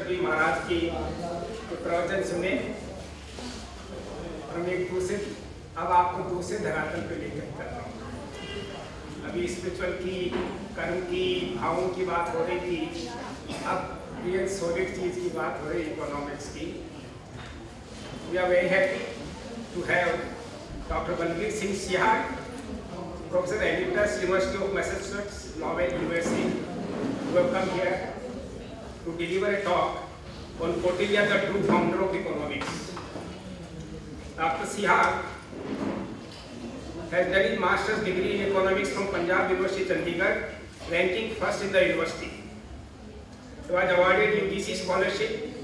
भी महाराज की प्रवचन सुने। हम एक दूसरे अब आपको दूसरे धरातल पे लेकर चल रहा हूँ। अभी स्पिरिचुअल की, कर्म की, भावों की बात हो रही थी, अब रियल सॉलिड चीज की बात हो रही है, इकोनॉमिक्स की। We are very happy to have doctor Balbir Singh Sihag, Professor Emeritus, University of Massachusetts, Lowell University, who have come here to deliver a talk on Kautilya, the true founder of economics. Dr. Sihag has done his master's degree in economics from Punjab University, Chandigarh, ranking first in the university. He was awarded UGC scholarship.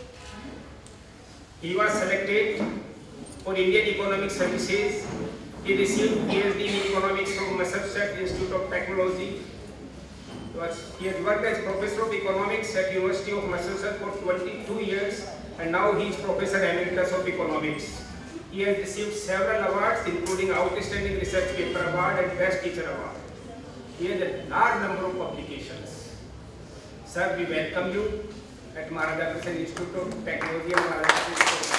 He was selected for Indian Economic Services. He received PhD in economics from Massachusetts Institute of Technology. He has worked as professor of economics at University of Massachusetts for 22 years, and now he is Professor Emeritus of economics. He has received several awards, including Outstanding Research Paper Award and Best Teacher Award. He has a large number of publications. Sir, we welcome you at Maharaja Krishna Institute of Technology and Maharaja Krishna.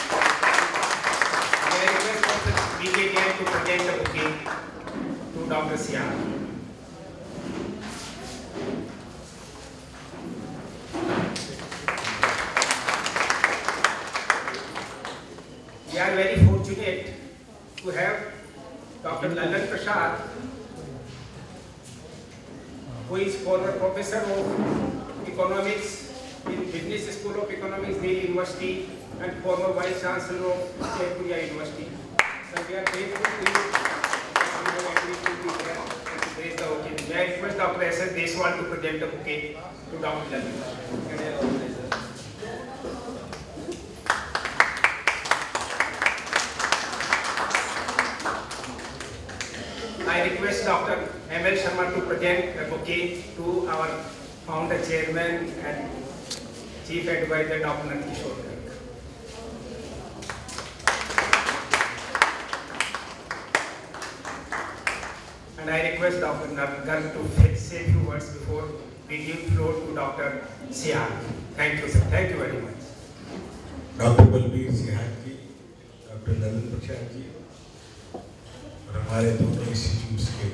I request Dr. BJJ to present the bouquet to Dr. Sihag. We are very fortunate to have Dr. Lalan Prasad, who is former professor of economics in Business School of Economics, Delhi University, and former Vice Chancellor of Jaipur University. So we are grateful to you. We have agreed to be here and to raise the occasion. May I request Dr. S.S. Deswal to present the bouquet to Dr. Lalan. I request Dr. M.L. Sharma to present the bouquet to our founder, chairman, and chief advisor, Dr. Nandkishore. And I request Dr. Nargar to say a few words before we give floor to Dr. Sihag. Thank you, sir. Thank you very much. Dr. Balbir Sihag ji, Dr. Lalan Prasad ji, और हमारे दोनों institutes के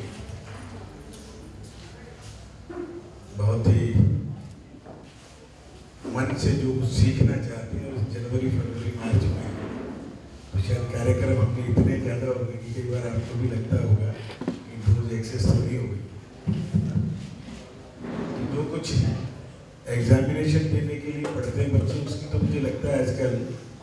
बहुत ही मन से जो सीखना चाहते हैं, उस जनवरी, फरवरी, मार्च में तो शायद कार्यक्रम अपने इतने ज़्यादा हो गए कि कई बार आपको भी लगता होगा कि रोज एक्सेस तो नहीं होगी। तो जो कुछ एग्जामिनेशन देने के लिए पढ़ते हैं बच्चे, उसकी तो मुझे लगता है आजकल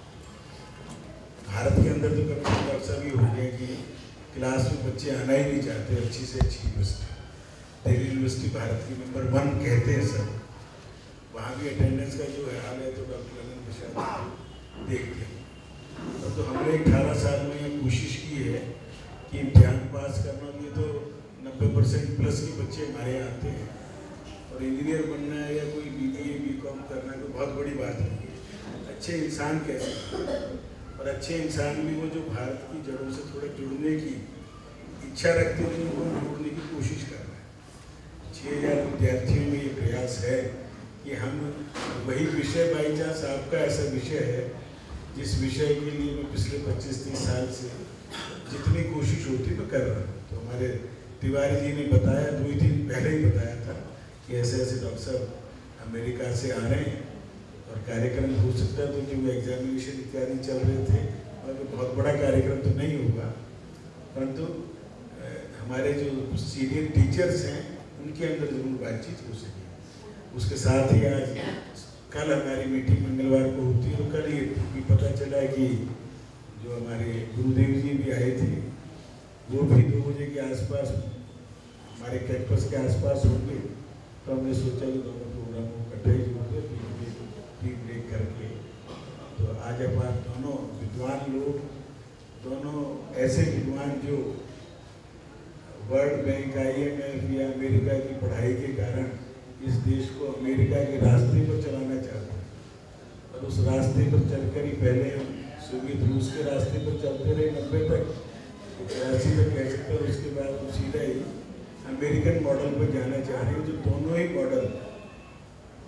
भारत के अंदर तो कभी ऐसा भी हो गया कि क्लास में बच्चे आना ही नहीं चाहते। अच्छी से अच्छी यूनिवर्सिटी, दिल्ली यूनिवर्सिटी भारत की नंबर 1 कहते हैं सब, वहाँ भी अटेंडेंस का जो है हाल है तो डॉक्टर ललन प्रसाद देखते हैं। तो हमने 18 साल में ये कोशिश की है कि इम्तिहान पास करना भी, तो 90% प्लस के बच्चे हमारे यहाँ आते हैं, और इंजीनियर बनना है या कोई BBA BCom करना कोई बहुत बड़ी बात नहीं है। अच्छे इंसान कैसे, और अच्छे इंसान भी वो जो भारत की जड़ों से थोड़े जुड़ने की इच्छा रखते हैं, उनको जोड़ने की कोशिश कर रहे हैं। 6000 विद्यार्थियों में ये प्रयास है कि हम वही विषय, बाई चांस आपका ऐसा विषय है जिस विषय के लिए मैं पिछले 25-30 साल से जितनी कोशिश होती मैं कर रहा हूँ। तो हमारे तिवारी जी ने बताया, 2 दिन पहले ही बताया था कि ऐसे ऐसे डॉक्टर साहब अमेरिका से आ रहे हैं और कार्यक्रम हो सकता है, तो जो एग्जामिनेशन इत्यादि चल रहे थे, और बहुत बड़ा कार्यक्रम तो नहीं होगा, परंतु हमारे जो सीनियर टीचर्स हैं उनके अंदर जरूर बातचीत हो सके। उसके साथ ही आज कल हमारी मीटिंग मंगलवार को होती है, तो कल ये भी पता चला कि जो हमारे गुरुदेव जी भी आए थे वो भी 2 बजे के आसपास हमारे कैंपस के आसपास होंगे। तो हमने सोचा कि दोनों प्रोग्राम को इकट्ठे ही जोड़ते, टी ब्रेक करके। तो आज हमारे दोनों विद्वान लोग, दोनों ऐसे विद्वान जो वर्ल्ड बैंक, IMF या अमेरिका की पढ़ाई के कारण इस देश को अमेरिका के रास्ते पर चलाना चाहते हैं, और उस रास्ते पर चलकर ही पहले हम सोवियत रूस के रास्ते पर चलते रहे 90 तक, 83 तक कह सकते हैं। उसके बाद हम सीधा ही अमेरिकन मॉडल पर जाना चाह रहे हैं। जो दोनों ही मॉडल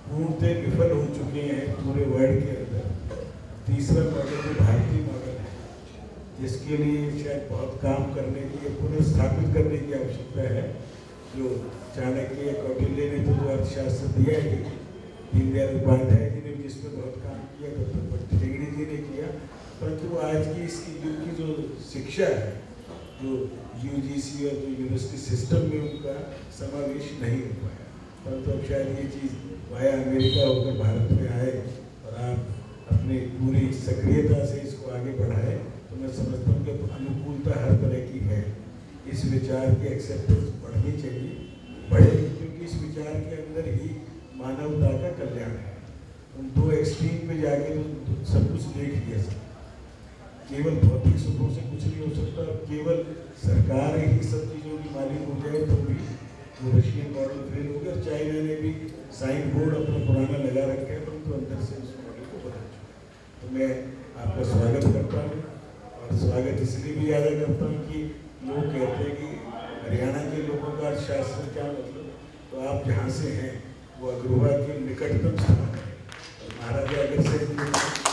पूर्णतः विफल हो चुके हैं पूरे वर्ल्ड के अंदर। तीसरा मॉडल जो भारतीय मॉडल है, जिसके लिए शायद बहुत काम करने की, पुनर्स्थापित करने की आवश्यकता है। जो चाणक्य या कौटिल्य ने तो जो अर्थशास्त्र दिया है, दीनदयाल उपाध्याय जी ने भी जिसमें बहुत काम किया, डॉक्टर टेगड़ी जी ने किया, परंतु आज की इसकी युग की जो शिक्षा है, जो यूजीसी और जो यूनिवर्सिटी सिस्टम में उनका समावेश नहीं हो पाया। परंतु अब शायद ये चीज़ वाया अमेरिका होकर भारत में आए और आप अपनी पूरी सक्रियता से इसको आगे बढ़ाए, तो मैं समझता हूँ कि अनुकूलता हर तरह की है। इस विचार की एक्सेप्टेंस बढ़नी चाहिए, बढ़ेगी, क्योंकि इस विचार के अंदर ही मानवता का कल्याण है। उन दो एक्सट्रीम पे जाके तो सब कुछ देख लिया सब, केवल भौतिक सुखों से कुछ नहीं हो सकता। केवल सरकार ही सब चीज़ों की मालिक हो जाए तो भी वो रशियन मॉडल फेल हो गया। चाइना ने भी साइन बोर्ड अपना पुराना लगा रखा है, परंतु अंदर से उस मॉडल को बदल चुका है। तो मैं आपका स्वागत करता हूँ, और स्वागत इसलिए भी याद करता हूँ कि लोग कहते हैं कि हरियाणा के लोगों का शास्त्र क्या मतलब, तो आप जहाँ से हैं वो अग्रवा के निकटतम स्थान है। महाराजा अग्रसेन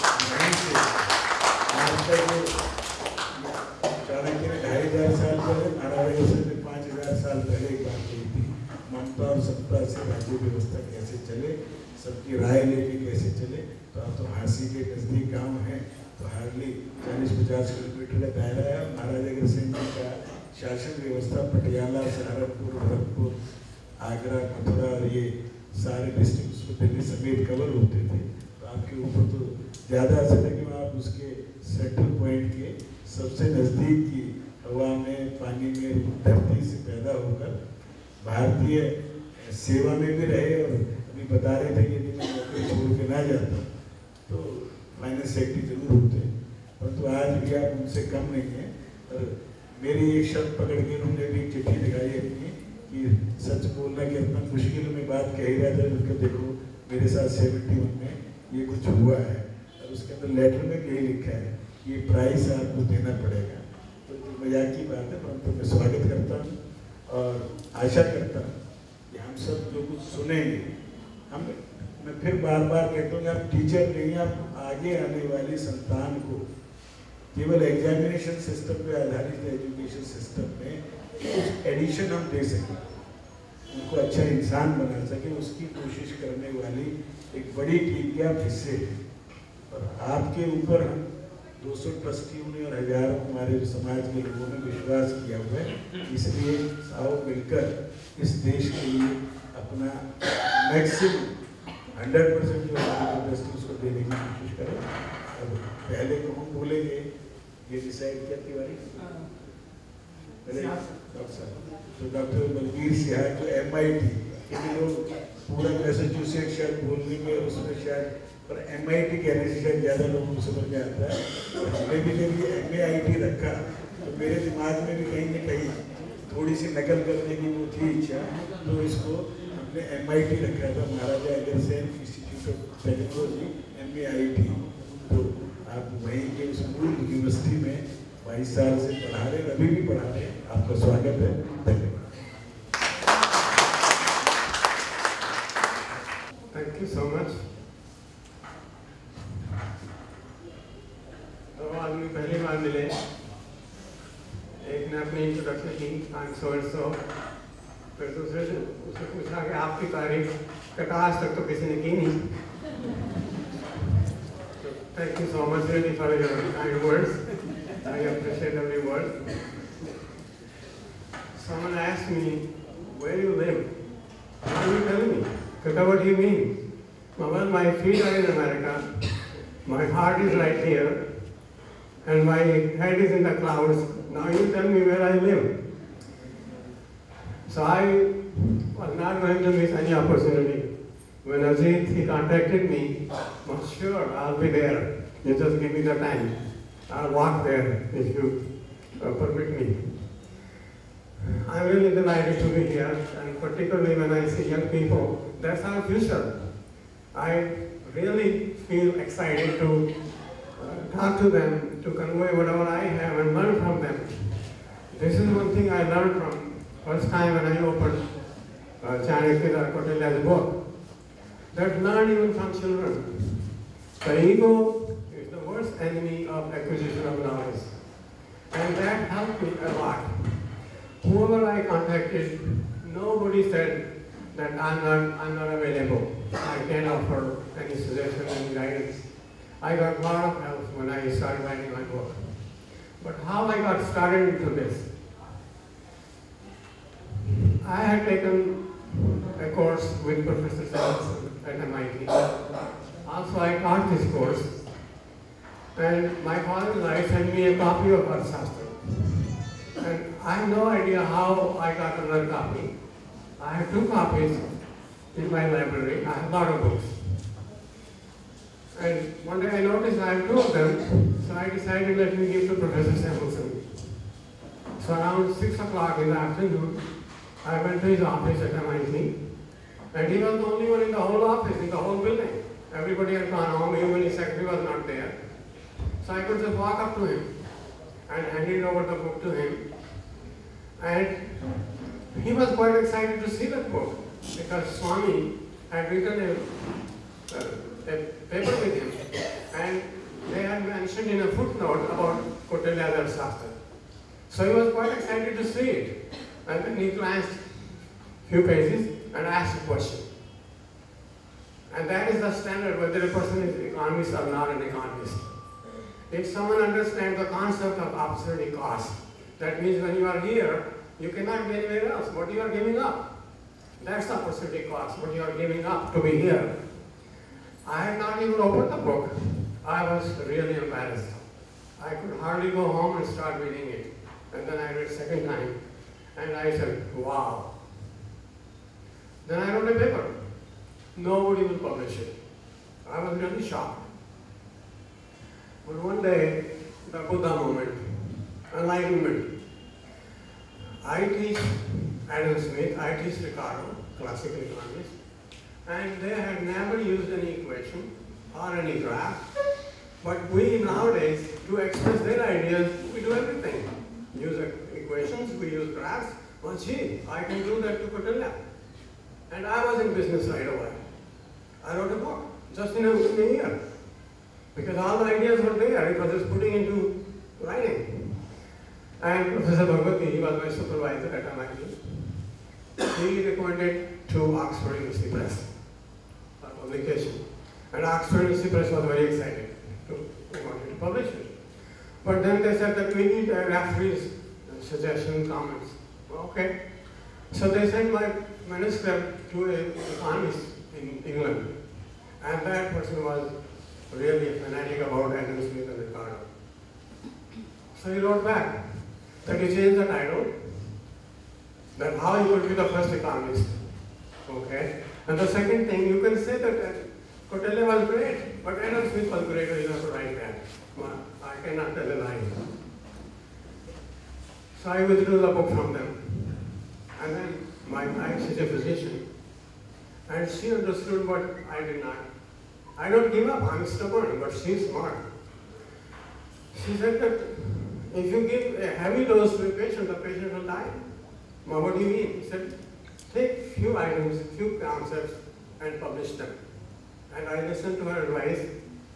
चाणक्य ने 2500 साल पहले, महाराजा अग्रसेन ने 5000 साल पहले एक बात कही थी, ममता और सत्ता से राज्य व्यवस्था कैसे चले, सबकी राय लेके कैसे चले। तो आप तो हांसी के नज़दीक गांव हैं, तो हार्डली 40-50 किलोमीटर का दायरा है। महाराजा अग्रसेन जी का शासन व्यवस्था पटियाला, सहारनपुर, भरतपुर, आगरा, मथुरा और ये सारे डिस्ट्रिक्ट दिल्ली समेत कवर होते थे। तो आपके ऊपर तो ज़्यादा असर है कि आप उसके सेंट्रल पॉइंट के सबसे नज़दीक की हवा में, पानी में, धरती से पैदा होकर भारतीय सेवा में भी रहे। और अभी बता रहे थे कि यदि मैं नौकरी छोड़ के ना जाता तो फाइनेंस सेक्रेटरी जरूर होते, परंतु आज भी आप उनसे कम नहीं हैं। और मेरी एक शर्त पकड़ के उन्होंने भी चिट्ठी दिखाई अपनी कि सच बोलना कि इतना मुश्किल में बात कह ही रहा था, उनके देखो मेरे साथ 71 में ये कुछ हुआ है, और उसके अंदर लेटर में यही लिखा है कि ये प्राइस आपको देना पड़ेगा। तो मजाक की बात है, परंतु मैं स्वागत करता हूँ और आशा करता हूँ कि हम सब जो कुछ सुनेंगे, मैं फिर बार बार कहता हूँ, आप टीचर नहीं, आप आगे आने वाली संतान को केवल एग्जामिनेशन सिस्टम पे आधारित एजुकेशन सिस्टम में कुछ एडिशन हम दे सकें, उनको अच्छा इंसान बना सके, उसकी कोशिश करने वाली एक बड़ी टीम के आप हिस्से हैं। और आपके ऊपर हम 200 ट्रस्टियों ने और हजारों हमारे समाज के लोगों ने विश्वास किया हुआ है। इसलिए आओ मिलकर इस देश के लिए अपना मैक्सिमम 100% जो हमारी कैपेसिटी उसको देने की कोशिश करें। अब पहले को हम बोलेंगे, ये डिसाइड किया तिवारी तो डॉक्टर बलबीर सिहाग जो MIT, क्योंकि लोग पूरा मैसेच्यूसेट्स शायद बोलने में और उसमें शायद, पर MIT कहने से शायद ज़्यादा लोगों को समझ में आता है। और हमने भी जब ये MAIT रखा तो मेरे दिमाग में भी कहीं न कहीं थोड़ी सी नकल करने की वो थी इच्छा, तो इसको हमने MIT रखा था, Maharaja Agrasen institute of technology MAIT। तो आप वहीं के उस मूल यूनिवर्सिटी में 22 साल से पढ़ा रहे, अभी भी पढ़ा रहे। आपका स्वागत है, धन्यवाद। Thank you so much. दो आदमी पहली बार मिले, एक ने अपनी इंट्रोडक्शन की, I am so and so, फिर दूसरे ने उसने पूछा कि आपकी तारीफ आज तक तो किसी ने की नहीं। Thank you so much really for your kind words. I appreciate every word. Someone asked me, where you live? What are you telling me? Kaka, what do you mean? Well, my feet are in America, my heart is right here, and my head is in the clouds. Now you tell me where I live. So I was not going to miss any opportunity. When Ajit, he contacted me, I'm sure I'll be there. You just give me the time. I'll walk there if you permit me. I'm really delighted to be here, and particularly when I see young people, that's our future. I really feel excited to talk to them, to convey whatever I have and learn from them. This is one thing I learned from first time when I opened Chanakya Kotelya's book. that learn even from children. The ego is the worst enemy of acquisition of knowledge. And that helped me a lot. Whoever I contacted, nobody said that I'm not available. I can't offer any suggestion, any guidance. I got a lot of help when I started writing my book. But how I got started into this? I had taken a course with Professor Sampson at MIT. Also, I taught this course. And my father and I sent me a copy of Arthashastra. And I have no idea how I got another copy. I have 2 copies in my library. I have a lot of books. And one day I noticed I have 2 of them, so I decided let me give to Professor Sampson. So around 6 o'clock in the afternoon, I went to his office at MIT, and he was the only one in the whole office, in the whole building. Everybody had gone home, even his secretary was not there. So I could just walk up to him and handed over the book to him. And he was quite excited to see that book, because Swami had written a paper with him, and they had mentioned in a footnote about Kautilya's Shastra. So he was quite excited to see it. And then he glanced a few pages and asked a question. And that is the standard whether a person is an economist or not an economist. If someone understands the concept of opportunity cost, that means when you are here, you cannot be anywhere else. What you are giving up, that's opportunity cost, what you are giving up to be here. I had not even opened the book. I was really embarrassed. I could hardly go home and start reading it. And then I read second time, and I said, wow. Then I wrote a paper. Nobody will publish it. I was really shocked. But one day, the Buddha moment, enlightenment. I teach Adam Smith, I teach Ricardo, classical economists, and they had never used any equation or any graph. But we nowadays, to express their ideas, we do everything. Use equations, we use graphs. Well, gee, I can do that to Kautilya. And I was in business right away. I wrote a book, just in a year. Because all the ideas were there, it was just putting into writing. And Professor Bhagwati, he was my supervisor at MIT. He recommended to Oxford University Press for publication. And Oxford University Press was very excited they wanted to publish it. But then they said that we need a referee's suggestion, comments. Okay. So they sent my manuscript to an economist in England. And that person was really a fanatic about Adam Smith and Ricardo. So he wrote back that he changed the title, that how he would be the first economist. Okay? And the second thing, you can say that Kautilya was great, but Adam Smith was greater, you have to write that. I cannot tell a lie. So I withdrew the book from them. And then my wife, she's a physician, and she understood what I did not. I don't give up, I'm stubborn, but she's smart. She said that if you give a heavy dose to a patient, the patient will die. Well, what do you mean? He said, take few items, few concepts, and publish them. And I listened to her advice.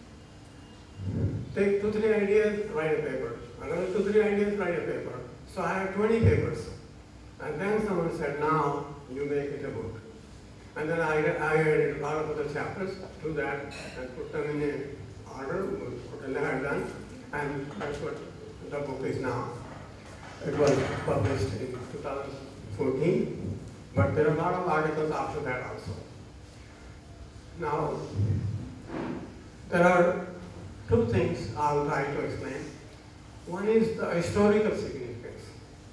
Take 2-3 ideas, write a paper. Another 2-3 ideas, write a paper. So I had 20 papers. And then someone said, now you make it a book. And then I added a lot of other chapters to that and put them in an order, what I had done. And that's what the book is now. It was published in 2014, but there are a lot of articles after that also. Now, there are 2 things I'll try to explain. One is the historical significance.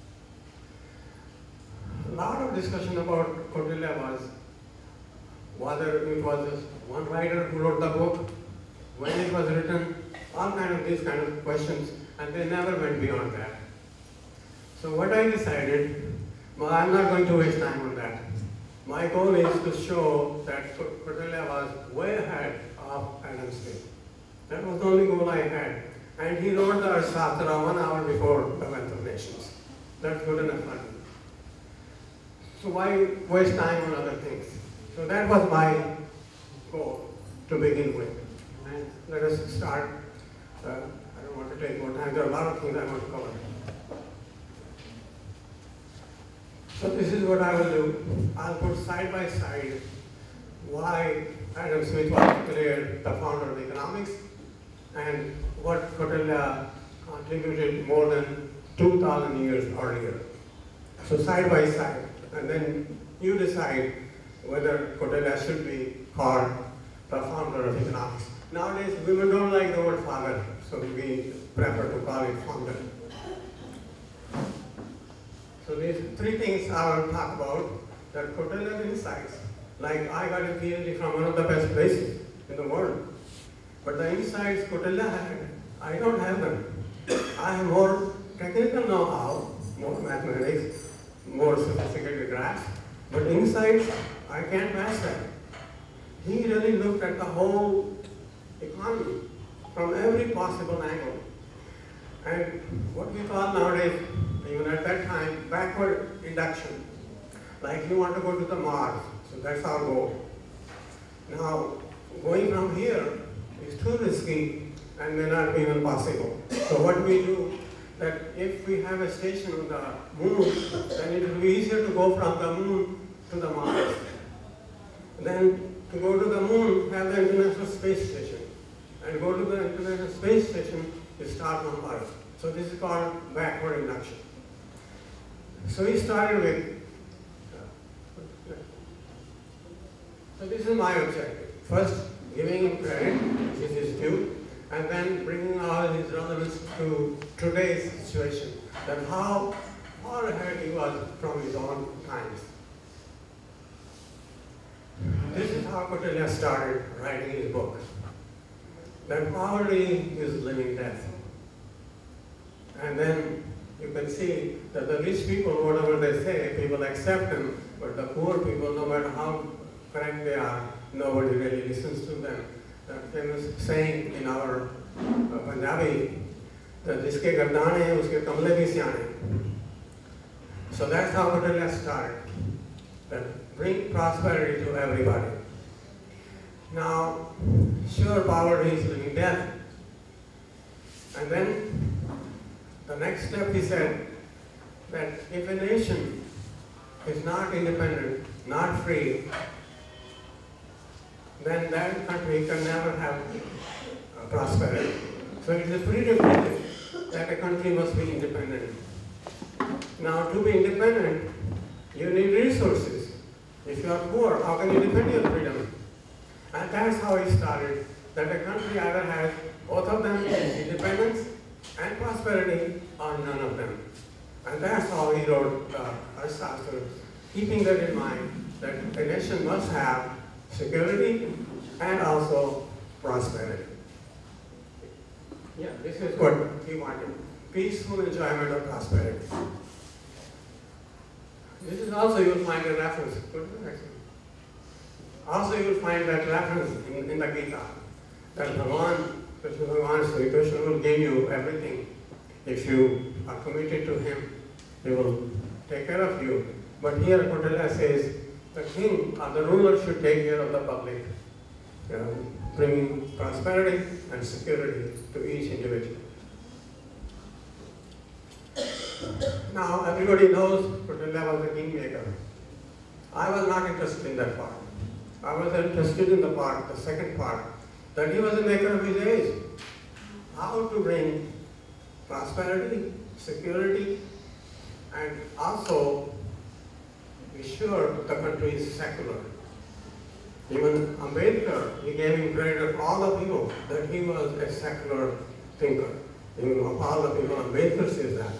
A lot of discussion about Kautilya was whether it was just one writer who wrote the book, when it was written, all these kind of questions, and they never went beyond that. So what I decided, well, I'm not going to waste time on that. My goal is to show that Kautilya was way ahead of Adam Smith. That was the only goal I had. And he wrote the Arthashastra 1 hour before the Wealth of Nations. That's good enough for me. So why waste time on other things? So that was my goal to begin with. And let us start. I don't want to take more time. There are a lot of things I want to cover. So this is what I will do. I'll put side by side why Adam Smith was declared the founder of economics and what Kautilya contributed more than 2,000 years earlier. So side by side, and then you decide whether Kautilya should be called the founder of economics. Nowadays, women don't like the word father, so we prefer to call it founder. So these three things I will talk about, that Kautilya's insights. Like I got a PhD from one of the best places in the world, but the insights Kautilya had, I don't have them. I have more technical know-how, more mathematics, more sophisticated graphs, but insights, I can't pass that. He really looked at the whole economy from every possible angle. And what we call nowadays, even at that time, backward induction. Like you want to go to the Mars, so that's our goal. Now, going from here is too risky and may not be even possible. So what we do, that if we have a station on the moon, then it will be easier to go from the moon to the Mars. Then to go to the moon, have the International Space Station. And go to the International Space Station, you start on Earth. So this is called backward induction. So we started with, so this is my objective. First, giving him credit, which is his due, and then bringing all his relevance to today's situation, that how far ahead he was from his own times. This is how Kautilya started writing his book. That poverty is living death. And then you can see that the rich people, whatever they say, people accept them, but the poor people, no matter how correct they are, nobody really listens to them. That famous saying in our Punjabi, that jiske gardane hai, uske kamle bhi siyane. So that's how Kautilya started. That bring prosperity to everybody. Now, sure, poverty is living death. And then the next step, he said that if a nation is not independent, not free, then that country can never have prosperity. So it is a prerequisite that a country must be independent. Now, to be independent, you need resources. If you are poor, how can you defend your freedom? And that's how he started, that a country either has both of them, independence and prosperity, or none of them. And that's how he wrote Arthashastra, keeping that in mind, that a nation must have security and also prosperity. Yeah, this is what he wanted, peaceful enjoyment of prosperity. This is also, you will find a reference. Also, you will find that reference in the Gita, that Bhagavan Sri Krishna will give you everything. If you are committed to him, he will take care of you. But here Kautilya says, the king or the ruler should take care of the public, bringing prosperity and security to each individual. Now, everybody knows Kautilya was a kingmaker. I was not interested in that part. I was interested in the part, the second part, that he was a maker of his age. How to bring prosperity, security, and also be sure the country is secular. Even Ambedkar, he gave him credit of all the people that he was a secular thinker. Even of all the people, Ambedkar says that.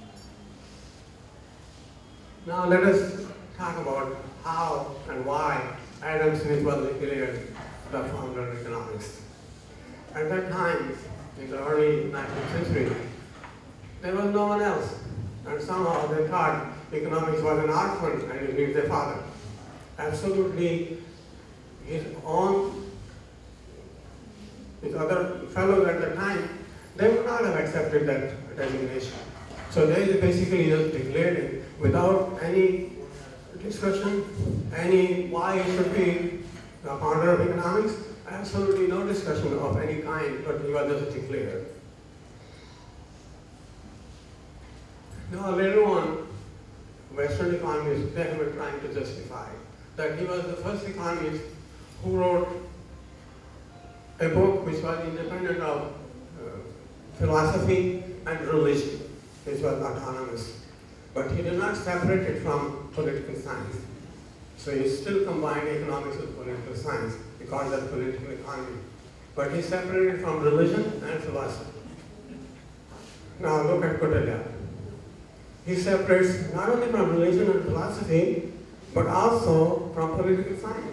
Now let us talk about how and why Adam Smith was declared the founder of economics. At that time, in the early 19th century, there was no one else. And somehow they thought economics was an orphan and it needs a father. Absolutely, his other fellows at the time, they would not have accepted that designation. So they basically just declared it without any discussion, any why it should be the founder of economics, absolutely no discussion of any kind, but he was just declared. Now later on, Western economists, they were trying to justify that he was the first economist who wrote a book which was independent of philosophy and religion, which was autonomous. But he did not separate it from political science. So he still combined economics with political science. He called that political economy. But he separated it from religion and philosophy. Now look at Kautilya. He separates not only from religion and philosophy, but also from political science.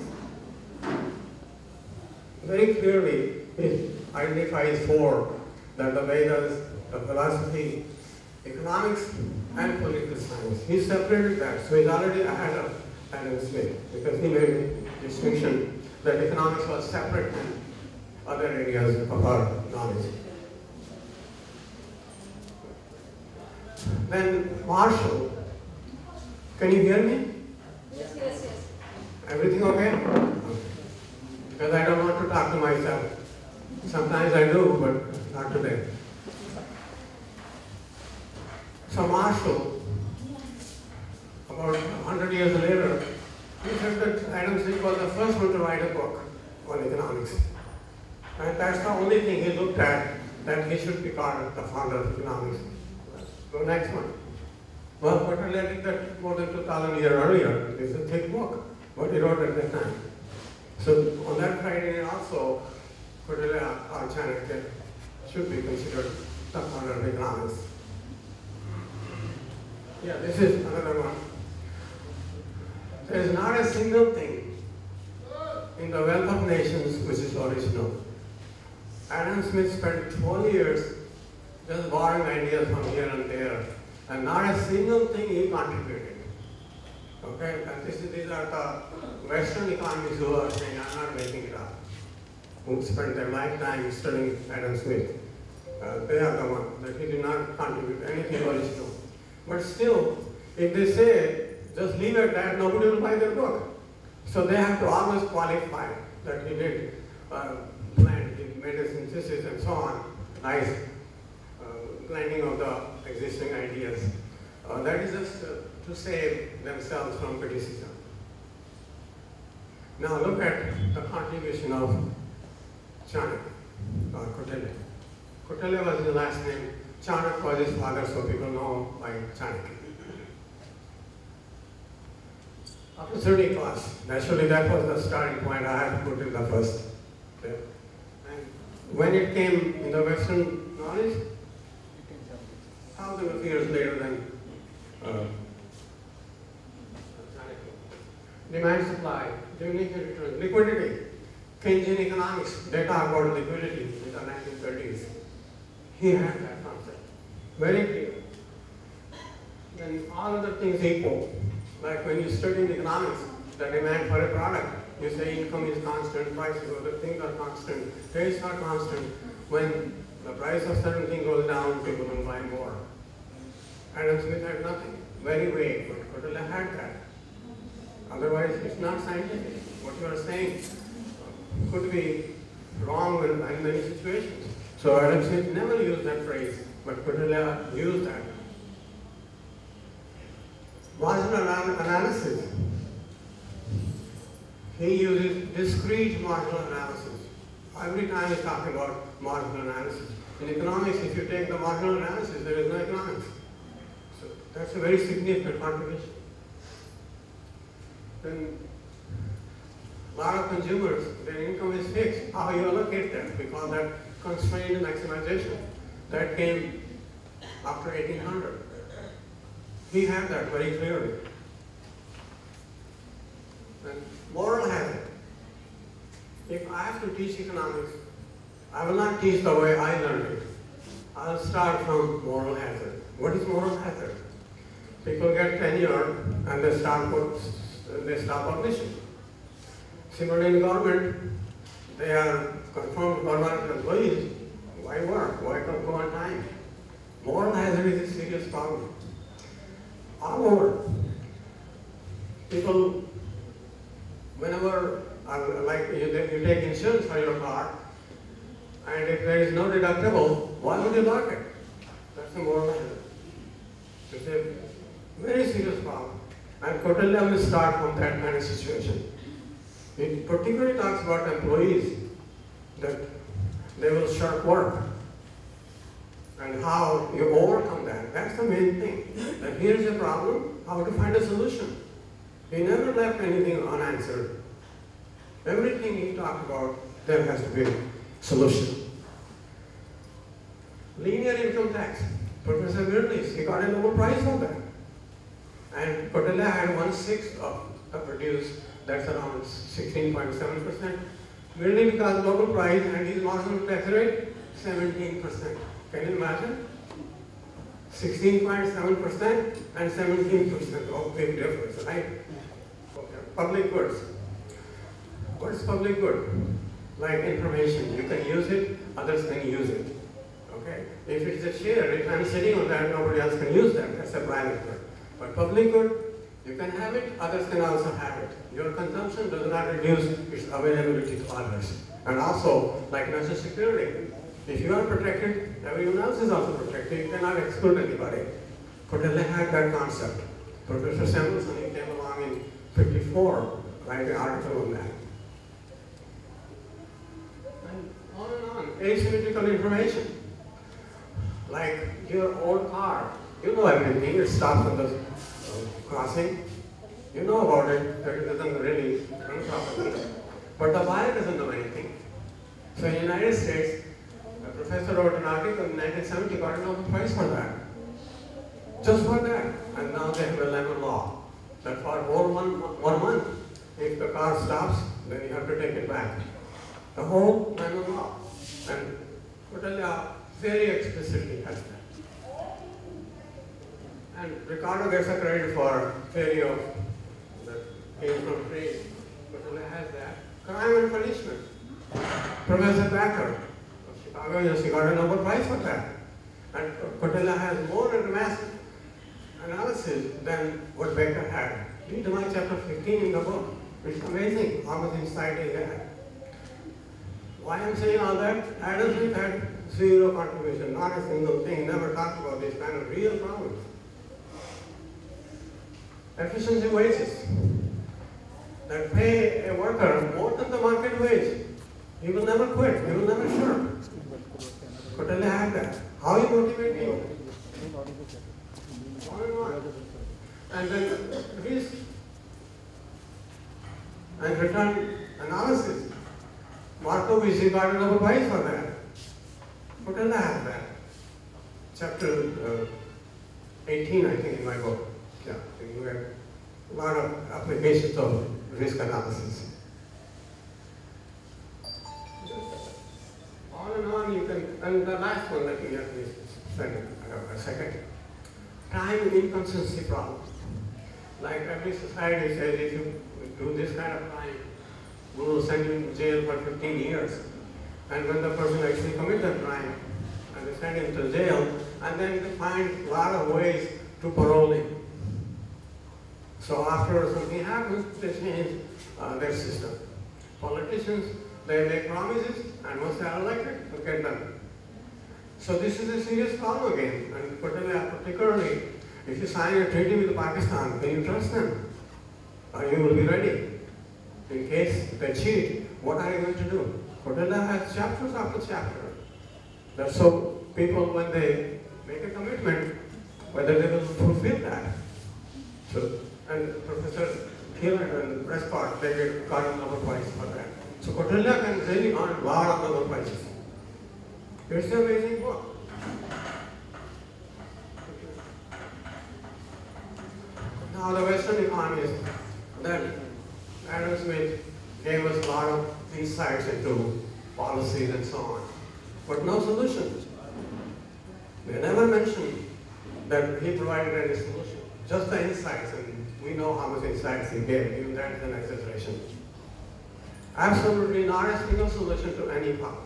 Very clearly, he identifies four, that the Vedas, the philosophy, economics, and political science. He separated that, so he's already ahead of Adam Smith, because he made a distinction that economics was separate than other areas of our knowledge. Then Marshall, can you hear me? Yes, yes, yes. Everything okay? Because I don't want to talk to myself. Sometimes I do, but not today. So Marshall, about 100 years later, he said that Adam Smith was the first one to write a book on economics. And that's the only thing he looked at, that he should be called the founder of economics. So next one. Well, Kautilya did that more than 2,000 years earlier. It's a thick book, what he wrote at that time. So on that criterion also, Kautilya or Chanakya should be considered the founder of economics. Yeah, this is another one. There is not a single thing in the Wealth of Nations which is original. Adam Smith spent 12 years just borrowing ideas from here and there, and not a single thing he contributed. Okay, and these are the Western economists who are saying, I'm not making it up, who spent their lifetime studying Adam Smith. They are the ones that he did not contribute anything original. But still, if they say, just leave it at that, nobody will buy their book. So they have to always qualify that he did blend, he made a synthesis and so on, nice blending of the existing ideas. That is just to save themselves from criticism. Now look at the contribution of Chanakya, or Kautilya. Kautilya was his last name. Chanakya was his father, so people know by Chanakya. After 30 class, naturally that was the starting point. I had to put in the first. Okay. And when it came in the Western knowledge, thousands of years later than demand supply, diminishing returns, liquidity. Keynesian economics, they talk about liquidity in the 1930s. He had that concept, very clear. Then all other things equal, like when you study in economics, the demand for a product, you say income is constant, prices of other things are constant, rates are constant. When the price of certain thing goes down, people will buy more. Adam Smith had nothing, very vague, but Kautilya had that. Otherwise, it's not scientific. What you are saying could be wrong in many situations. So Adam Smith never used that phrase, but Kautilya used that. Marginal analysis. He uses discrete marginal analysis. Every time he's talking about marginal analysis. In economics, if you take the marginal analysis, there is no economics. So that's a very significant contribution. Then a lot of consumers, their income is fixed. How you allocate them? We call that constrained maximization. That came after 1800. He had that very clearly. And moral hazard. If I have to teach economics, I will not teach the way I learned it. I'll start from moral hazard. What is moral hazard? People get tenure and they stop publishing. Similarly in government, they are confirmed government employees. Why work? Why not go on time? Moral hazard is a serious problem. All over. People, whenever our like you take insurance for your car, and if there is no deductible, why would you lock it? That's the moral hazard. It's a very serious problem. And Kautilya will start from that kind of situation. It particularly talks about employees, that they will shirk work, and how you overcome that. That's the main thing. And here's a problem, how to find a solution. He never left anything unanswered. Everything he talked about, there has to be a solution. Linear income tax. Professor Wirtz, he got a Nobel Prize for that. And Kautilya had 1/6 of produce, that's around 16.7%. Merely because Nobel Prize and his marginal tax rate, 17%. Can you imagine? 16.7% and 17%, oh, big difference, right? Okay. Public goods. What's public good? Like information, you can use it, others can use it. Okay? If it's a chair, if I'm sitting on that, nobody else can use that. That's a private good. But public good, you can have it, others can also have it. Your consumption does not reduce its availability to others. And also, like national security, if you are protected, everyone else is also protected. You cannot exclude anybody. Kautilya had that concept. Professor Samuelson, he came along in '54, write an article on that. And on, asymmetrical information. Like your old car, you know everything, it stops on the crossing. You know about it, that it doesn't really run properly. But the buyer doesn't know anything. So in the United States, a professor wrote an article in 1970, got a Nobel Prize for that. Just for that. And now they have a lemon law. That for whole one month, if the car stops, then you have to take it back. The whole lemon law. And Kautilya very explicitly has that. And Ricardo gets a credit for theory of the came from trade. Kautilya has that. Crime and punishment. Professor Packer of Chicago University got a Nobel Prize for that. And Kautilya has more advanced analysis than what Becker had. Read my chapter 15 in the book. It's amazing how much insight he had. Why I'm saying all that? Adam Smith had zero contribution, not a single thing. He never talked about these kind of real problems. Efficiency wages that pay a worker more than the market wage. He will never quit. He will never shirk. Kautilya had that. How you motivate people? On and on. And then risk and return analysis. Markovich got a Nobel Prize for that. Kautilya has that. Chapter 18, I think, in my book. Yeah, you have a lot of applications of risk analysis. On and on you can, and the last one, let me just spend a second. Time inconsistency problem. Like every society says, if you do this kind of crime, we will send you to jail for 15 years. And when the person actually commits the crime, and they send him to jail, and then they find a lot of ways to parole him. So after something happens, they change their system. Politicians, they make promises, and once they are elected, they get them. So this is a serious problem again, and particularly if you sign a treaty with Pakistan, can you trust them? You will be ready. In case they cheat, what are you going to do? Kautilya has chapters after chapter. That's so people, when they make a commitment, whether they will fulfill that. So, and Professor Thiel and Prescott, they got a Nobel Prize for that. So Kautilya can really earn a lot of Nobel Prizes. It's an amazing book. Now the Western economists, then Adam Smith gave us a lot of insights into policies and so on, but no solutions. They never mentioned that he provided any solution, just the insights, and we know how much insights he gave, even that is an exaggeration. Absolutely not a single solution to any problem.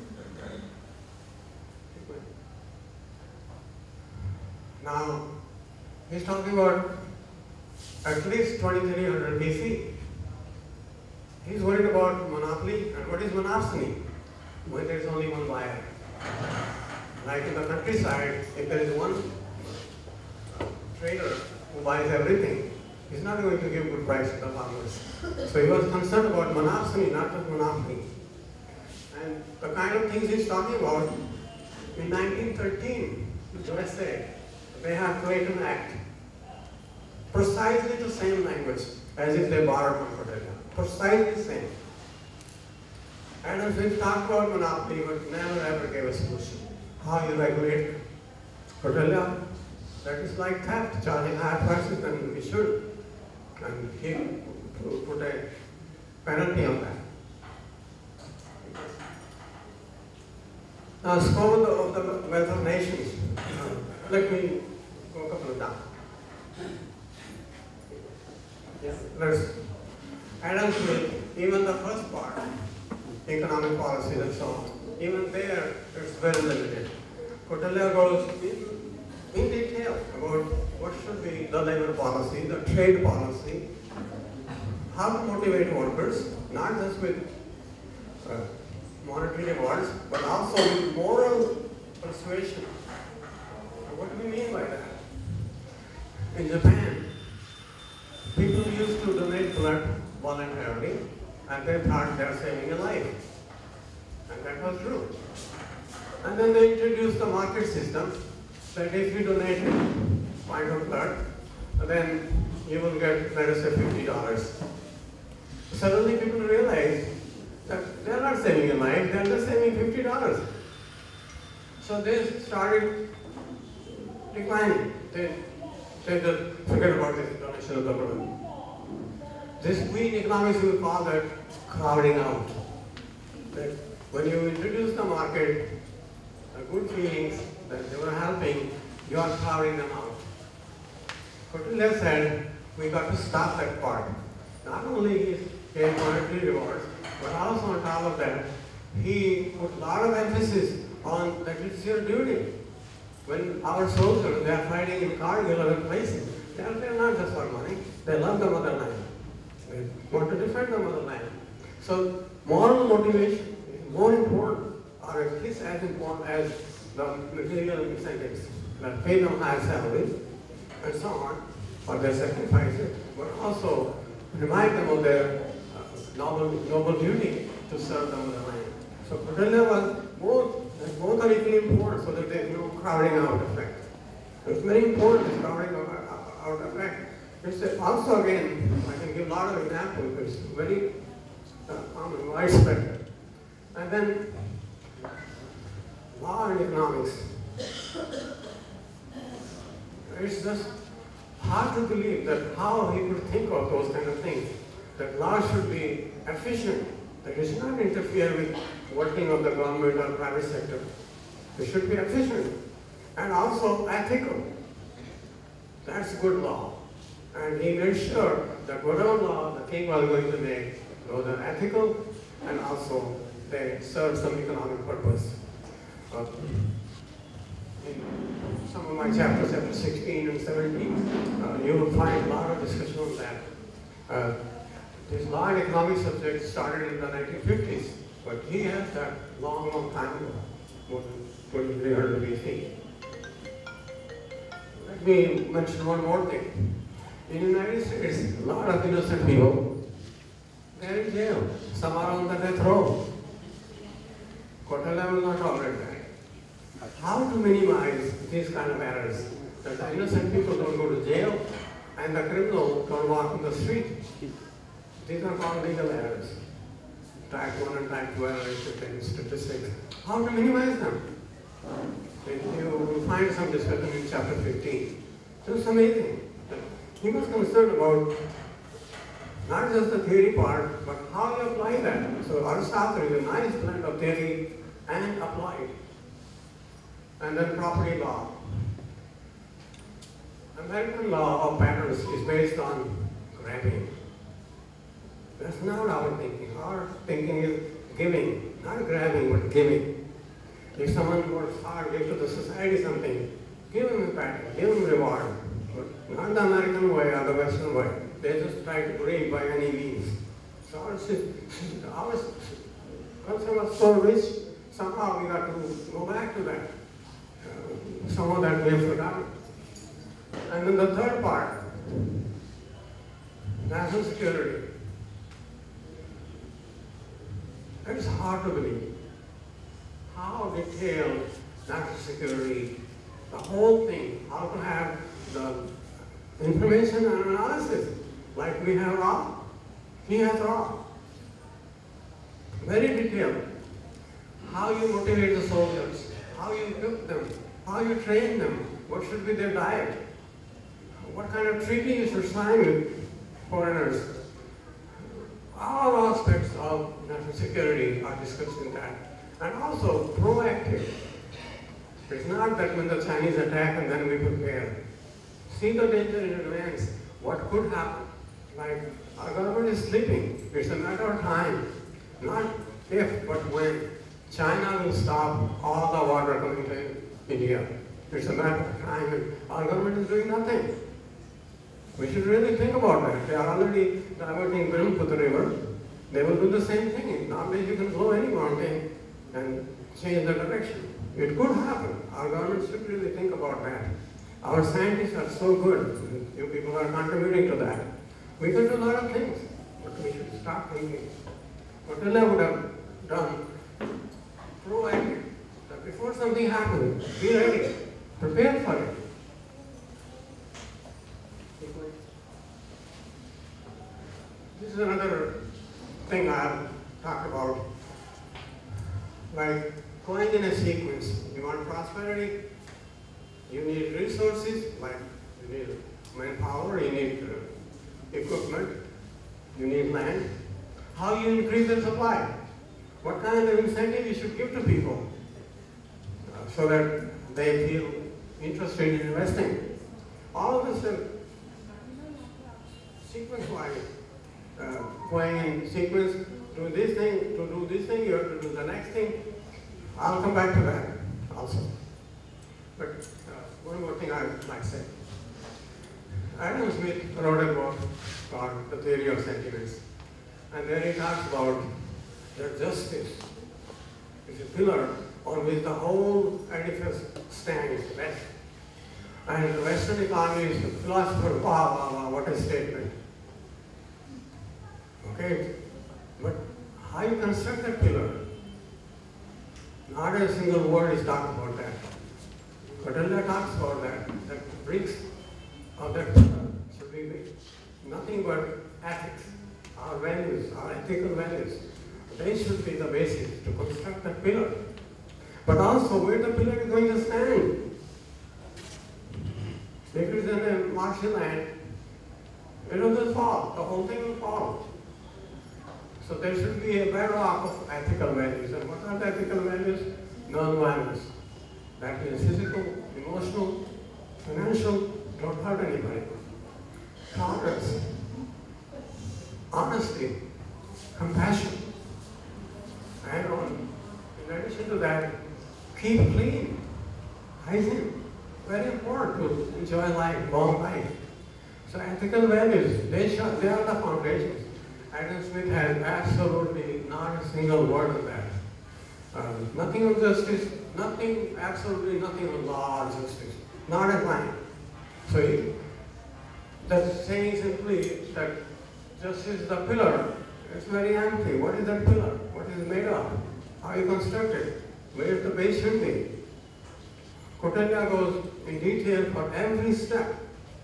Now, he's talking about at least 2300 BC. He's worried about monopoly, and what is monopsony? When there is only one buyer. Like in the countryside, if there is one trader who buys everything, he's not going to give good price to the farmers. So he was concerned about monopsony, not just monopoly. And the kind of things he's talking about, in 1913, USA, they have Clayton Act. Precisely the same language as if they borrowed from Cordelia. Precisely the same. Adam Smith talked about monopoly, but never ever gave a solution. How you regulate Cordelia? That is like theft, charging higher prices than we should. And he put a penalty on that. Now, scope of the wealth of nations. Let me go a couple of down. Let's Adam Smith, even the first part, economic policies and so on, even there it's very limited. Cordelia goes in detail about what should be the labor policy, the trade policy, how to motivate workers, not just with monetary rewards, but also with moral persuasion. What do we mean by that? In Japan, people used to donate blood voluntarily, and they thought they were saving a life. And that was true. And then they introduced the market system that if you donate a pint of blood, then you will get, let us say, $50. Suddenly people realize that they're not saving a life, they're just saving $50. So they started declining. They just forget about this donation of the blood. This we in economics will call that crowding out. That when you introduce the market, the good feelings that they were helping, you are crowding them out. Cordelia said, we got to stop that part. Not only he gave monetary rewards, but also on top of that, he put a lot of emphasis on that it's your duty. When our soldiers, they are fighting in Kargil or other places, they're not just for money, they love the motherland. They want to defend the motherland. So moral motivation is more important, or at least as important as the material incentives that pay them higher salaries and so on, for their sacrifices, but also remind them of their noble duty to serve the motherland. So Cordelia was both are equally important, so that there is no crowding out effect. It's very important, this crowding out effect. It's also, again, I can give a lot of examples, it's very common, widespread. And then, law and economics. It's just hard to believe that how he could think of those kind of things. That law should be efficient, that it should not interfere with working of the government or private sector. It should be efficient and also ethical. That's good law. And he made sure that whatever law the king was going to make, those are ethical and also they serve some economic purpose. In some of my chapters, chapter 16 and 17, you will find a lot of discussion on that. This law and economic subject started in the 1950s, but he has that long time ago, more than 2300 BC. Let me mention one more thing. In the United States, a lot of innocent people, they're in jail. Some are on the death row. Cordelia will not tolerate that. How to minimize these kind of errors? That the innocent people don't go to jail and the criminal don't walk on the street. These are called legal errors. Type 1 and type 2 errors in statistics. How to minimize them? You will find some discussion in chapter 15. So it's amazing. He was concerned about not just the theory part, but how you apply that. So Aristotle is a nice blend of theory and applied. And then property law. American law of patterns is based on grabbing. That's not our thinking. Our thinking is giving, not grabbing, but giving. If someone works hard, give to the society something, give him a pattern, give him a reward. But not the American way or the Western way. They just try to break by any means. So our our culture was so rich, somehow we got to go back to that. Some of that we have forgotten. And then the third part, national security. It's hard to believe how detailed national security, the whole thing, how to have the information and analysis, like we have raw. He has raw. Very detailed. How you motivate the soldiers, how you equip them, how you train them, what should be their diet, what kind of treaty you should sign with foreigners. All aspects of national security are discussed in that. And also proactive. It's not that when the Chinese attack and then we prepare. See the danger in advance. What could happen? Like our government is sleeping. It's a matter of time. Not if, but when. China will stop all the water coming to India. It's a matter of time. And our government is doing nothing. We should really think about that. They are already diverting Brahmaputra River. They will do the same thing. Nowadays you can blow any mountain and change the direction. It could happen. Our government should really think about that. Our scientists are so good. You people are contributing to that. We can do a lot of things, but we should start thinking. What Attila would have done, proactive, that before something happens, be ready, prepare for it. This is another thing I've talked about, like going in a sequence. You want prosperity, you need resources, like you need manpower, you need equipment, you need land. How you increase the supply? What kind of incentive you should give to people so that they feel interested in investing? All of this sequence-wise. Going in sequence, do this thing, to do this thing, you have to do the next thing. I'll come back to that also. But one more thing I would like to say. Adam Smith wrote a book called The Theory of Sentiments. And there he talks about that justice is a pillar on which the whole edifice stands. And the Western economy is the philosopher, what a statement. Okay, but how you construct that pillar? Not a single word is talked about that. But Attila talks about that. The bricks of that pillar should be nothing but ethics, our values, our ethical values. They should be the basis to construct that pillar. But also where the pillar is going to stand. If it is in a marshy land, it will just fall. The whole thing will fall. So there should be a bedrock of ethical values. And what are the ethical values? Non-violence. That means physical, emotional, financial, don't hurt anybody. Tolerance, honesty, compassion. And in addition to that, keep clean, hygiene. Very important to enjoy life, long life. So ethical values, they are the foundations. Adam Smith has absolutely not a single word of that. Nothing on justice, nothing, absolutely nothing on law or justice. Not a line. So that's saying simply that justice is the pillar. It's very empty. What is that pillar? What is it made of? How you construct it? Where the base should be? Kautilya goes in detail for every step.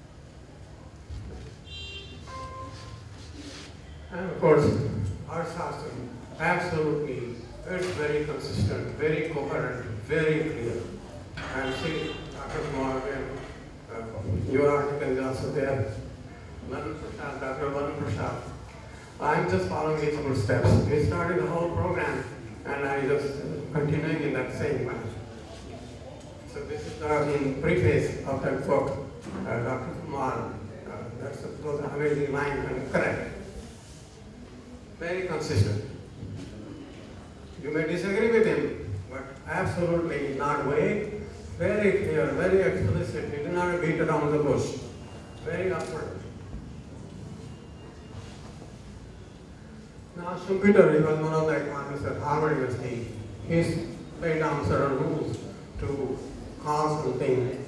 And of course, our Shastra, absolutely, it's very consistent, very coherent, very clear. And see, Dr. Kumar, your article is also there. Dr. Vanan Prasad. I'm just following his footsteps. We started the whole program, and I just continuing in that same way. So this is in preface of that book, Dr. Kumar. Those are amazing lines and correct. Very consistent. You may disagree with him, but absolutely not vague. Very clear, very explicit. He did not beat around the bush. Very upward. Now, Schumpeter, he was one of the economists at Harvard University. He's laid down certain rules to call something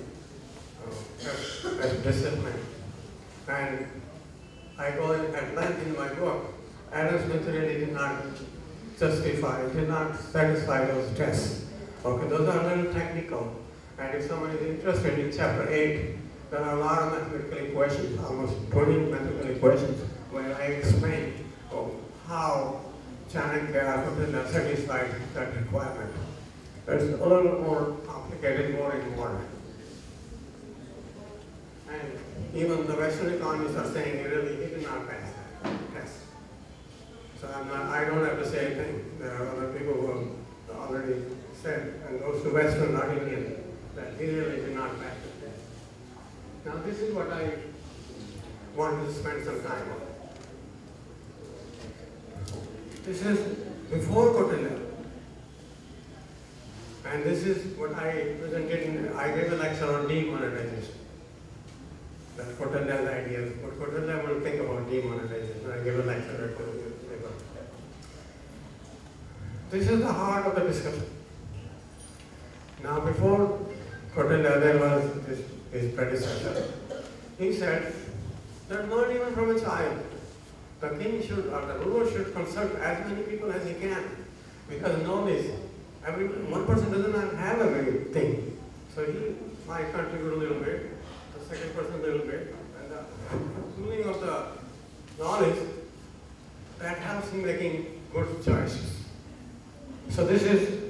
as discipline. And I go in at length in my book. Adam Smith really did not justify, did not satisfy those tests. Okay, those are a little technical. And if someone is interested in chapter 8, there are a lot of mathematical equations, almost 20 mathematical equations, where I explain how Chanakya satisfied that requirement. It's a little more complicated, more involved. And even the Western economists are saying he did not pass that test. So I don't have to say anything. There are other people who have already said, and those who Western, not Indian, that he really did not pass the test. Now this is what I want to spend some time on. This is before Cotillard. And this is what I presented I gave a lecture on demonetization. That's Cotillard's ideas. What Cotillard will think about demonetization. I gave a lecture at the This is the heart of the discussion. Now before Cotillard, there was his predecessor. He said that not even from a child, the king should, or the ruler should consult as many people as he can. Because knowledge, one person does not have everything. So he might contribute a little bit, the second person a little bit, and the pooling of the knowledge, that helps in making good choices. So this is,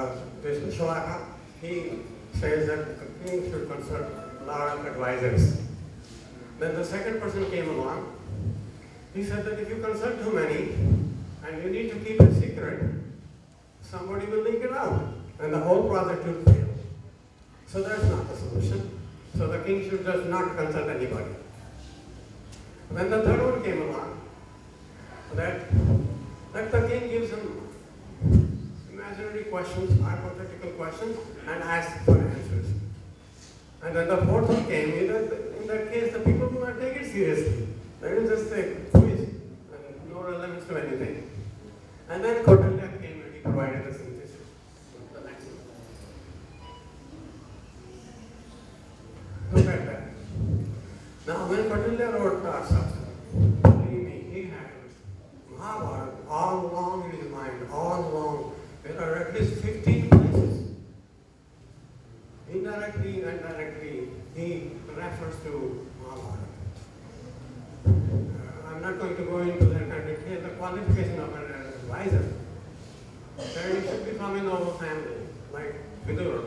he says that the king should consult a lot of advisors. Then the second person came along. He said that if you consult too many, and you need to keep it secret, somebody will leak it out, and the whole project will fail. So that's not the solution. So the king should just not consult anybody. When the third one came along, that the king gives him imaginary questions, hypothetical questions, and asks for answers. And then the fourth one came, in that case the people do not take it seriously. They will just say, quiz, and no relevance to anything. And then Cotillard came and he provided the synthesis. The next one. Look at that. Now when Cotillard wrote Arthashastra, believe me, he had Mahabharata all along in his mind, all along. There are at least 15 places. Indirectly and directly, he refers to Mahabharata. I'm not going to go into that kind of detail. The qualification of an advisor. There he should be from a noble family, like Vidur.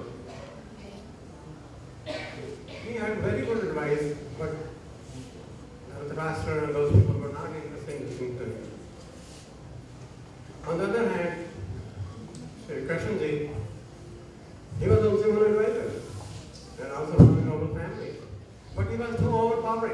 He had very good advice, but Dhritarashtra and those people were not interested in listening to him. On the other hand, Sri Krishnji, he was also an advisor, and also from a noble family. But he was too overpowering.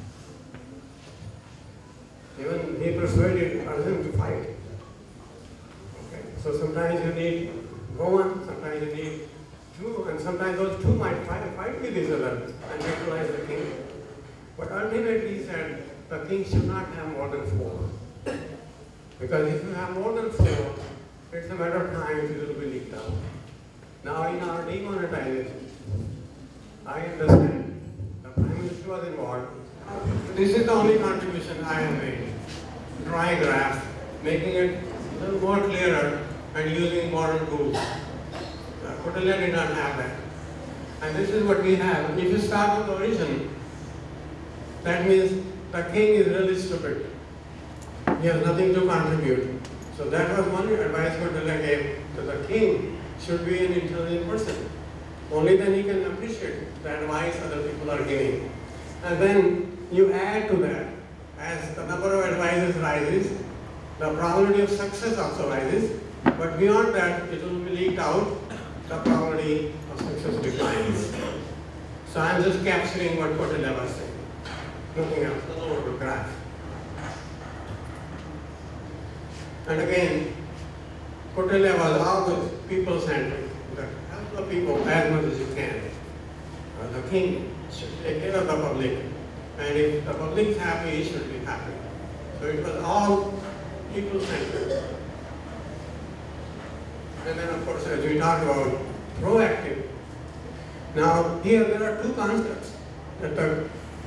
Even he persuaded Arjuna to fight. Okay. So sometimes you need one, sometimes you need two, and sometimes those two might fight with each other and neutralize the king. But ultimately he said the king should not have more than 4. Because if you have more than 4, it's a matter of time it will be leaked out. Now in our demonetization, I understand the Prime Minister was involved. This is the only contribution I have made. Dry graph, making it a little more clearer and using modern tools. Cotillard did not have that. And this is what we have. If you start with the origin, that means the king is really stupid. He has nothing to contribute. So that was one advice Cotillard gave to the king, should be an intelligent person. Only then he can appreciate the advice other people are giving. And then you add to that, as the number of advisors rises, the probability of success also rises, but beyond that, it will be leaked out, the probability of success declines. So I'm just capturing what Cotillard was saying. Nothing else, the lower graph. And again, Cotillard was always people-centric. Help the people as much as you can. The king should take care of the public. And if the public is happy, he should be happy. So it was all people-centered. And then, of course, as we talked about proactive. Now, here there are two concepts that are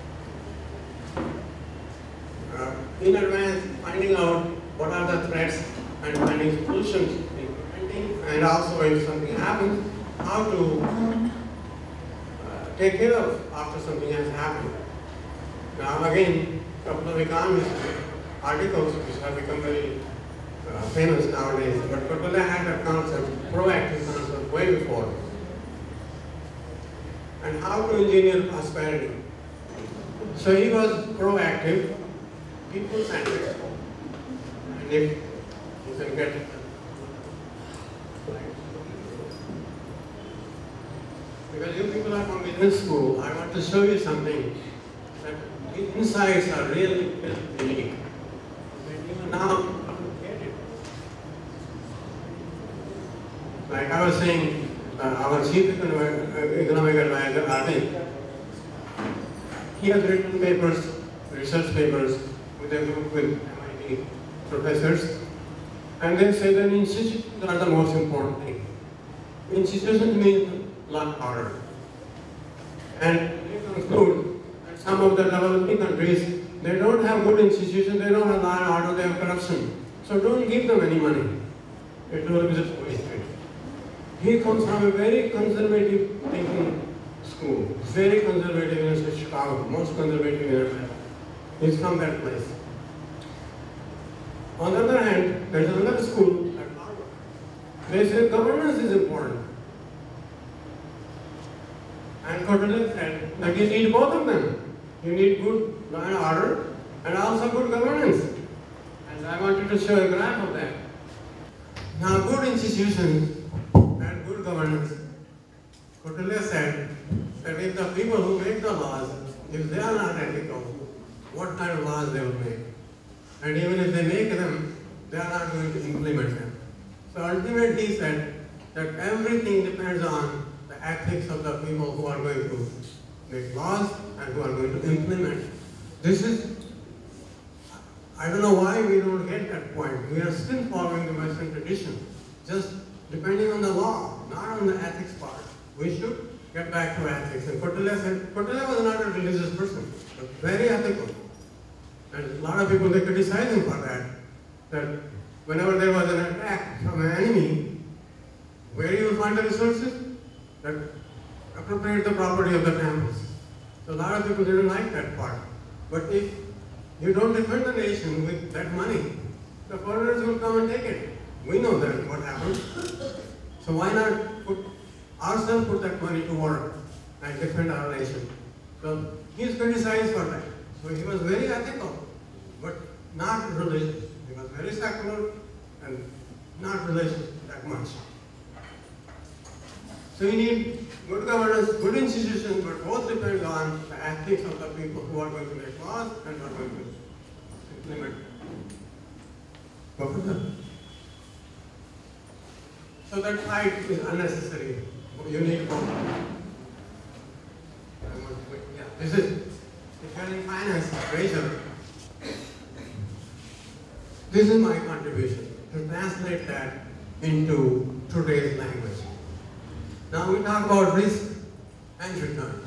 in advance finding out what are the threats and finding solutions, and also if something happens, how to take care of after something has happened. Now, again, a couple of economist articles which have become very famous nowadays, but Kottala had that concept, proactive concept, way before. And how to engineer prosperity. So he was proactive, people-centered. And if you can get because you people are from business school, I want to show you something that the insights are really unique. And even now, you get it. Like I was saying, our chief economic advisor, Arvind, he has written papers, research papers with a group with MIT professors, and they say that institutions are the most important thing. Institutions mean a lot harder. And they conclude that some of the developing countries, they don't have good institutions, they don't have law and order, they have corruption. So don't give them any money. It will be just wasted. He comes from a very conservative thinking school, very conservative in Chicago, most conservative in America. He's from that place. On the other hand, there's another school at Harvard. They say governance is important. And Kottala said that you need both of them. You need good law and order and also good governance. And I wanted to show a graph of that. Now, good institutions and good governance, Kottala said that if the people who make the laws, if they are not ethical, what kind of laws they will make? And even if they make them, they are not going to implement them. So ultimately he said that everything depends on the ethics of the people who are going to make laws and who are going to implement. This is, I don't know why we don't get that point. We are still following the Western tradition, just depending on the law, not on the ethics part. We should get back to ethics. And Kottala said, Kottala was not a religious person, but very ethical. And a lot of people, they criticize him for that. That whenever there was an attack from an enemy, where you will find the resources? That appropriate the property of the temples. So a lot of people didn't like that part. But if you don't defend the nation with that money, the foreigners will come and take it. We know that what happened. So why not put that money to work and defend our nation? So he is criticized for that. So he was very ethical, but not religious. He was very secular and not religious that much. So you need good governance, good institutions, but both depend on the ethics of the people who are going to make laws and who are going to implement. So that fight is unnecessary. You need both. Yeah, this is, if you're in finance, treasurer, this is my contribution to translate that into today's language. Now we talk about risk and return.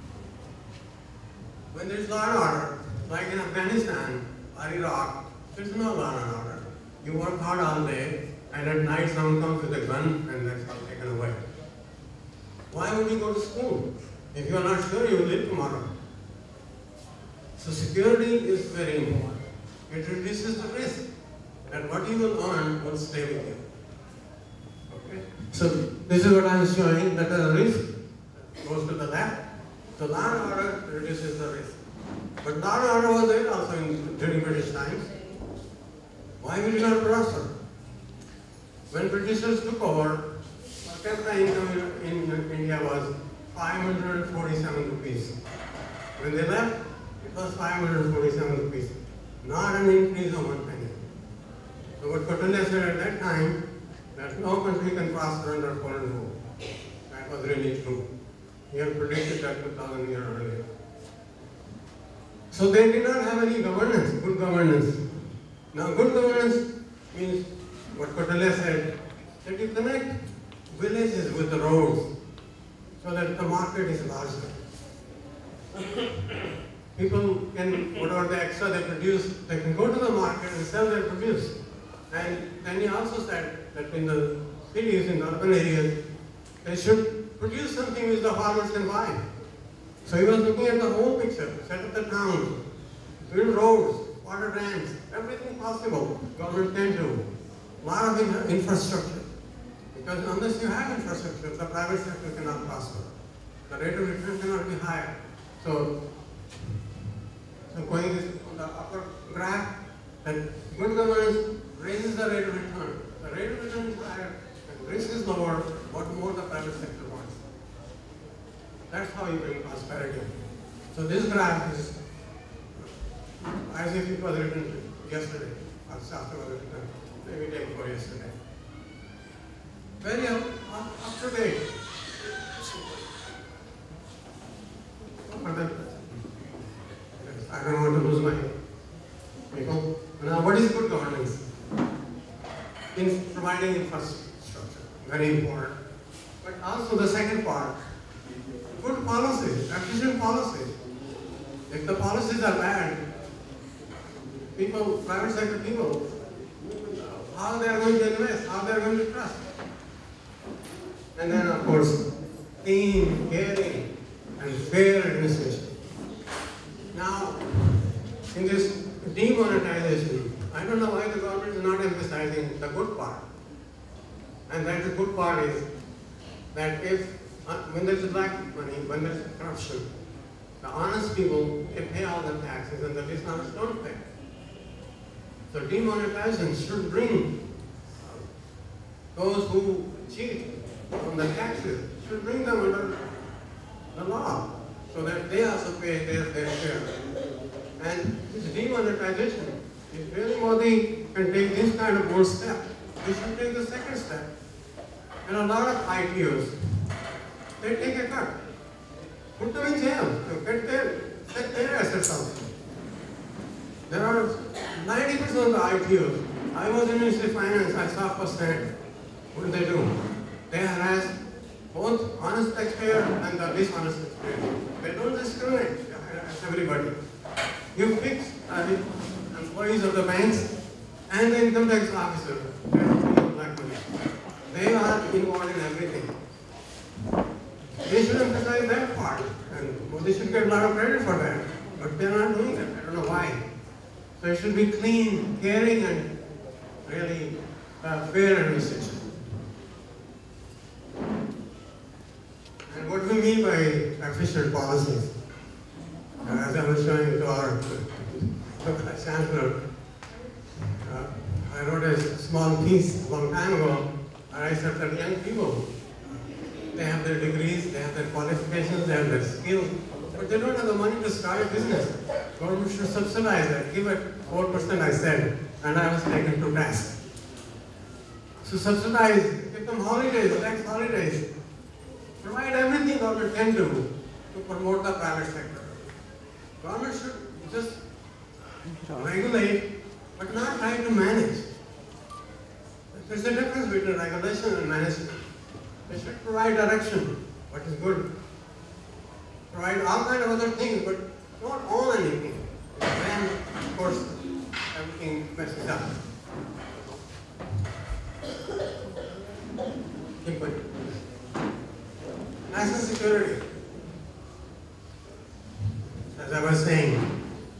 When there's law and order, like in Afghanistan or Iraq, there's no law and order. You work hard all day, and at night someone comes with a gun and that's all taken away. Why would you go to school? If you are not sure you will live tomorrow. So security is very important. It reduces the risk, and what you will earn will stay with you. Okay? So this is what I am showing, that the risk goes to the left. So law and order reduces the risk. But law and order was there also during British times. Why we did not prosper? When Britishers took over, per capita income in India was 547 rupees. When they left, it was 547 rupees. Not an increase of 1 penny. So what Kottala said at that time, that no country can prosper under foreign rule. That was really true. He had predicted that 2,000 years earlier. So they did not have any governance, good governance. Now, good governance means what Kotelya said, that you connect villages with the roads so that the market is larger. People can, whatever the extra they produce, they can go to the market and sell their produce. And then he also said that in the cities, in the urban areas, they should produce something which the farmers can buy. So he was looking at the whole picture, set up the town, build roads, water dams, everything possible government can do. A lot of infrastructure. Because unless you have infrastructure, the private sector cannot prosper. The rate of return cannot be higher. So going this on the upper graph, that good governance raises the rate of return. The rate of return is higher, and risk is lower, what more the private sector wants. That's how you bring prosperity. So this graph is as if it was written yesterday, or after was written, maybe day before yesterday. Very up to date. I don't want to lose my people. Now, what is good governance? In providing infrastructure, very important. But also the second part, good policy, efficient policy. If the policies are bad, people, private sector people, how they are going to invest, how they are going to trust. And then, of course, clean, caring, and fair administration. Now, in this demonetization, I don't know why the government is not emphasizing the good part. And that the good part is that if, when there's black money, when there's corruption, the honest people, they pay all the taxes and the dishonest don't pay. So demonetization should bring those who cheat on the taxes, should bring them under the law so that they also pay their share. And this demonetization, if really Modi can take this kind of bold step, he should take the second step. And a lot of ITOs, they take a cut. Put them in jail, set their assets out. There are 90% of the ITOs. I was in Ministry of Finance, I saw firsthand. What do they do? They harass both honest taxpayer and the dishonest taxpayer. They don't discriminate, they harass everybody. You fix the employees of the banks and the income tax officer, they are paying black money. They are involved in everything. They should emphasize that part, and they should get a lot of credit for that. But they are not doing that. I don't know why. So it should be clean, caring, and really fair administration. And what do we mean by efficient policies? As I was showing to our chancellor, I wrote a small piece a long time ago, and I said that young people, they have their degrees, they have their qualifications, they have their skills, but they don't have the money to start a business. Government should subsidize that. Give it 4%, I said, and I was taken to task. So subsidize, give them holidays, tax holidays. Provide everything government can do to promote the private sector. Government should just regulate, but not try to manage. There's a difference between regulation and management. They should provide direction, what is good. Provide all kinds of other things, but don't own anything. Then, of course, everything messes up. Keep going. National security. As I was saying,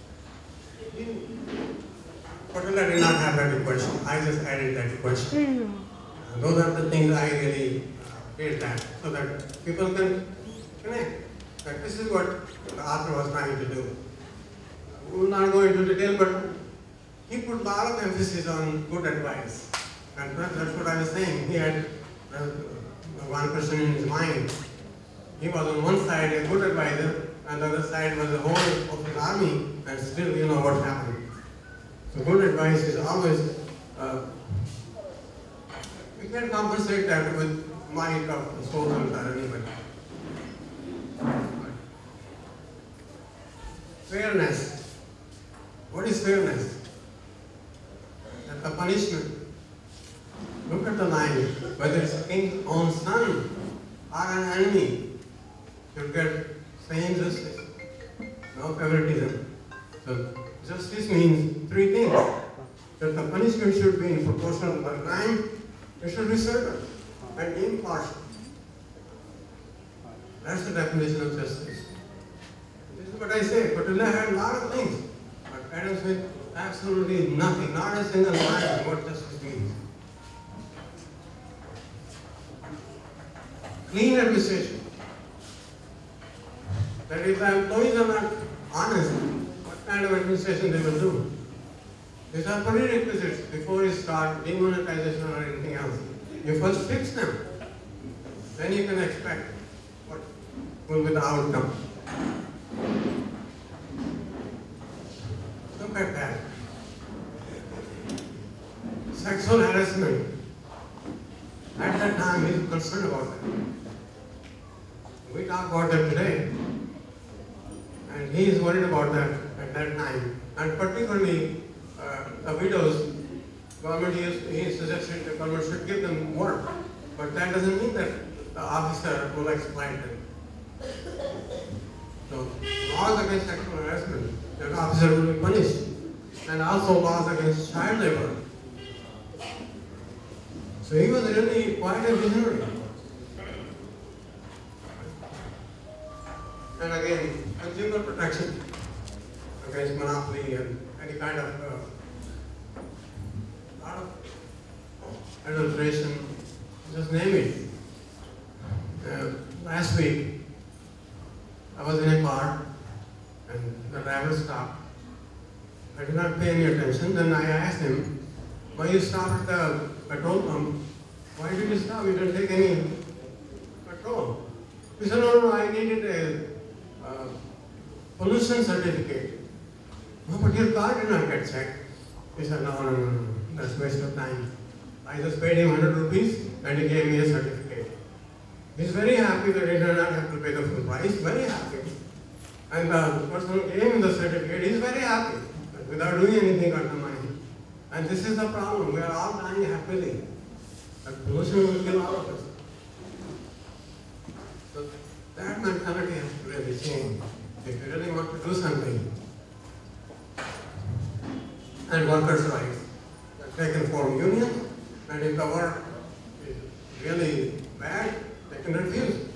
Kotelya did not have that question. I just added that question. Those are the things I really did that, so that people can connect. That this is what the author was trying to do. We will not go into detail, but he put a lot of emphasis on good advice. And that's what I was saying. He had one person in his mind. He was on one side a good advisor, and the other side was the whole of his army, and still you know what happened. So good advice is always, we can't compensate that with might of soldiers or anybody. Fairness. What is fairness? Look at the line, whether it's king's own son or an enemy, you'll get same justice, no favoritism. So justice means three things: that the punishment should be in proportion to the crime, it should be certain and impartial. That's the definition of justice. This is what I say. Patula had a lot of things, but Adam Smith absolutely nothing, not a single line of what justice means. Clean administration. That if the employees are not honest, what kind of administration they will do? These are prerequisites before you start demonetization or anything else. You first fix them, then you can expect what will be the outcome. Look at that. Sexual harassment. At that time, he was concerned about that. We talk about that today. And he is worried about that at that time. And particularly, the widows, government, he suggested the government should give them work. But that doesn't mean that the officer will exploit them. So, laws against sexual harassment, that officer will be punished. And also laws against child labor. So he was really quite a visionary. And again, consumer protection against monopoly and any kind of lot of adulteration, just name it. Last week, I was in a car and the driver stopped. I did not pay any attention. Then I asked him, why you stopped at the petrol pump? Why did you stop? You didn't take any petrol. He said, no, I needed a pollution certificate. No, but your car did not get checked. He said, no, that's a waste of time. I just paid him 100 rupees and he gave me a certificate. He's very happy that he did not have to pay the full price, very happy. And the person who gave him the certificate, he's very happy, without doing anything got the money. And this is the problem, we are all dying happily. But pollution will kill all of us. So that mentality has to really change if you really want to do something. And workers' rights. They can form unions, and if the work is really bad, they can refuse.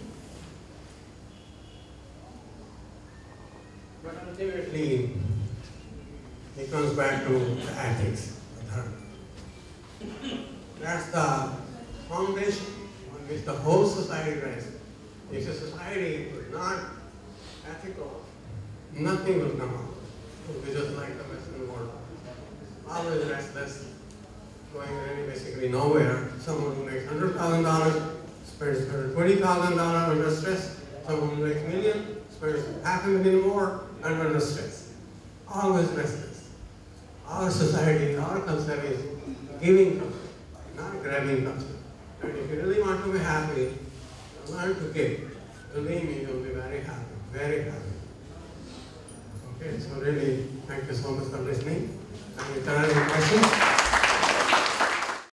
But ultimately, it comes back to the ethics. That's the foundation on which the whole society rests. If a society is not ethical, nothing will come out. It will be just like the Western world. Always restless, going really basically nowhere. Someone who makes $100,000 spends $20,000 under stress. Someone who makes $1 million spends $500,000 more and under stress. Always restless. Our society, our culture is giving culture, not grabbing culture. And if you really want to be happy, learn to give. Believe me, you'll be very happy, very happy. Okay, so really, thank you so much for listening. And if there are any questions?